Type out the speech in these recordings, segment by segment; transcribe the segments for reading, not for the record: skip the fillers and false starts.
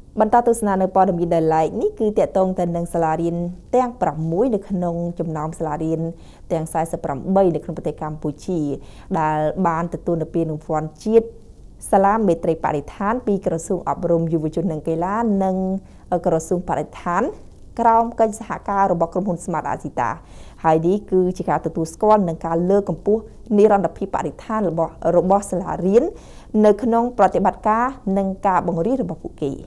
បន្តទស្សនានៅព័ត៌មានដែលឡែកនេះគឺតាក់ទងទៅនឹងសាលារៀនទាំង6នៅក្នុងចំណោមសាលារៀនទាំង48នៅក្នុងប្រទេសកម្ពុជាដែលបានទទួលនូវពានរង្វាន់ជាតិសាលាមេត្រីបរិស្ថានពីក្រសួងអប់រំយុវជននិងកីឡានិងក្រសួងបរិស្ថានក្រោមកិច្ចសហការរបស់ក្រុមហ៊ុន Smart Asita ហើយនេះគឺជាការទទួលស្គាល់នឹងការលើកកម្ពស់និរន្តរភាពបរិស្ថានរបស់សាលារៀននៅក្នុងប្រតិបត្តិការនិងការបង្រៀនរបស់ពួកគេ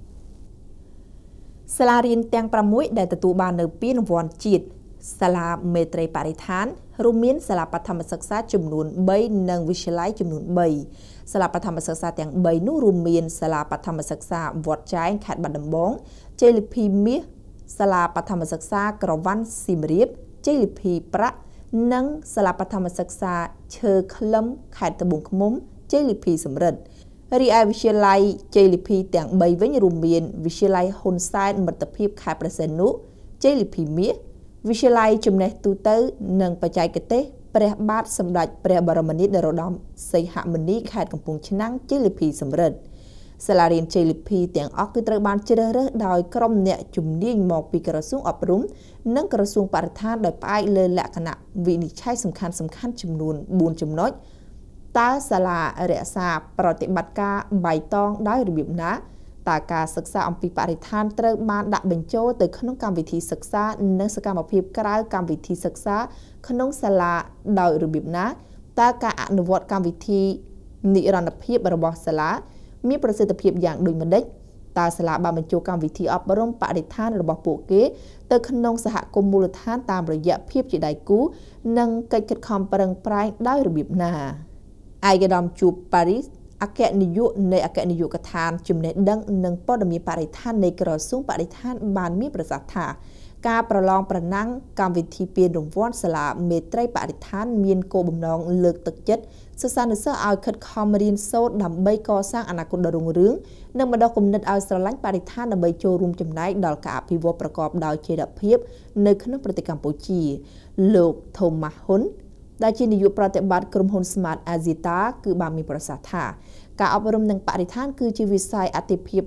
សាលារៀនទាំង6ដែលទទួលបាននៅពានរង្វាន់ជាតិសាលាមេត្រីបរិស្ថានរួមមានសាលាបឋមសិក្សាចំនួន3និងវិទ្យាល័យចំនួន3សាលាបឋមសិក្សាទាំង3នោះរួមមានសាលាបឋមសិក្សាវត្តចែងខេត្តបាត់ដំបងជ័យលាភីមាសសាលាបឋមសិក្សាក្រវ៉ាន់សៀមរាបជ័យលាភីប្រាក់និងសាលាបឋមសិក្សាឈើក្លឹមខេត្តត្បូងឃ្មុំជ័យលាភីសំរិទ្ធរីឯវិទ្យាល័យជ័យលាភីទាំង3វិញរួមមានវិទ្យាល័យហ៊ុនសែនមិត្តភាពខេត្តព្រះសីហនុជ័យលាភីមាសវិទ្យាល័យចំណេះទូទៅនិងបច្ចេកទេសព្រះបាទសម្ដេចព្រះបរមនាថនរោត្តមសីហមុនីខេត្តកំពង់ឆ្នាំងជ័យលាភីសំរិទ្ធសាលារៀនជ័យលាភីទាំងអស់គឺត្រូវបានជ្រើសរើសដោយក្រុមអ្នកជំនាញមកពីក្រសួងអប់រំនិងក្រសួងបរិស្ថានដោយផ្អែកលើលក្ខណៈវិនិច្ឆ័យសំខាន់ៗចំនួន4ចំណុចតើសាលារក្សាប្រតិបត្តិការបៃតងដោយរបៀបណាតើការសិក្សាអំពីបរិស្ថានត្រូវបានដាក់បញ្ចូលទៅក្នុងកម្មវិធីសិក្សានិងសកម្មភាពក្រៅកម្មវិធីសិក្សាក្នុងសាលាដោយរបៀបណាតើការអនុវត្តកម្មវិធីនិរន្តរភាពរបស់សាលាមានប្រសិទ្ធភាពយ៉ាងដូចម្តេចតើសាលាបានបញ្ចូលកម្មវិធីអប់រំបរិស្ថានរបស់ពួកគេទៅក្នុងសហគមន៍មូលដ្ឋានតាមរយៈភាពជាដៃគូនិងកិច្ចខិតខំប្រឹងប្រែងដោយរបៀបណាឯកឧត្តមជួបប៉ារីសអគ្គនាយកនៃអគ្គនាយកដ្ឋានចំណេះដឹងនិងព័ត៌មានបរិស្ថាននៃក្រសួងបរិស្ថានបានមានប្រសាសន៍ថាការប្រឡងប្រណាំងកម្មវិធីពានរង្វាន់សាលាមេត្រីបរិស្ថានមានគោលបំណងលើកទឹកចិត្តសិស្សានុសិស្សឲ្យខិតខំរៀនសូត្រដើម្បីកសាងអនាគតដ៏រុងរឿងនិងបណ្ដុះគំនិតឲ្យស្រឡាញ់បរិស្ថានដើម្បីចូលរួមចំណែកដល់ការអភិវឌ្ឍប្រកបដោយចីរភាពនៅក្នុងប្រទេសកម្ពុជាលោក Thomas Hun ដែលជានាយកប្រតិបត្តិក្រុមហ៊ុន Smart Asita គឺបានមានប្រសាសន៍ថាការអប់រំនិងបរិស្ថានគឺជាវិស័យអាទិភាព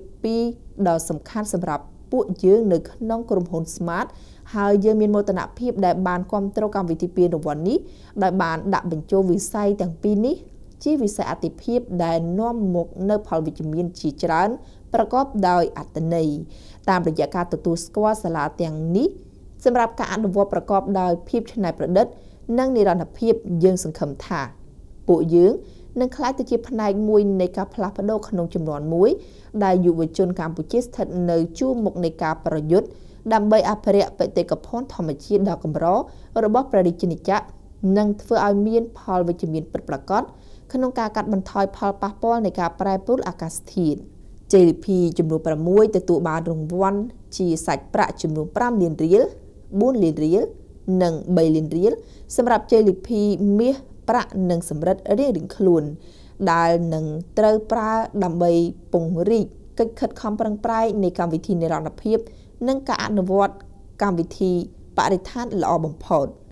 2ដ៏សំខាន់សម្រាប់ពួកយើងនៅក្នុងក្រុមហ៊ុន Smart ហើយយើងមានមោទនភាពដែលបានគ្រប់គ្រងកម្មវិធីពានរង្វាន់នេះដោយបានដាក់បញ្ចូលវិស័យទាំងពីរនេះជាវិស័យអាទិភាពដែលនាំមកនូវផលវិជ្ជមានជាច្រើនប្រកបដោយអត្ថន័យតាមរយៈការទទួលស្គាល់សាលាទាំងនេះសម្រាប់ការអនុវត្តប្រកបដោយភាពច្នៃប្រឌិតនិងនិរន្តរភាពយើងសង្ឃឹមថាពួកយើងនឹងក្លាយទៅជាផ្នែកមួយនៃការផ្លាស់ប្ដូរក្នុងចំនួនមួយដែលយុវជនកម្ពុជាស្ថិតនៅជួរមុខនៃការប្រយុទ្ធដើម្បីអភិរក្សបេតិកភណ្ឌធម្មជាតិដ៏កម្ររបស់ព្រះរាជាណាចក្រនិងធ្វើឲ្យមានផលវិជ្ជមានពិតប្រាកដក្នុងការកាត់បន្ថយផលប៉ះពាល់នៃការប្រែប្រួលអាកាសធាតុ JLP ចំនួន6ទទួលបានរង្វាន់ជាសាច់ប្រាក់ចំនួន5លានរៀល4លានរៀលនិង3លានរៀលសម្រាប់ JLP មាសប្រាក់និងសម្រិតរៀងៗខ្លួនដែលនឹងត្រូវប្រើដើម្បីពង្រីកកិច្ចខិតខំប្រឹងប្រែងនៃកម្មវិធីនិរន្តរភាពនិងការអនុវត្តកម្មវិធីបរិស្ថានល្អបំផុត។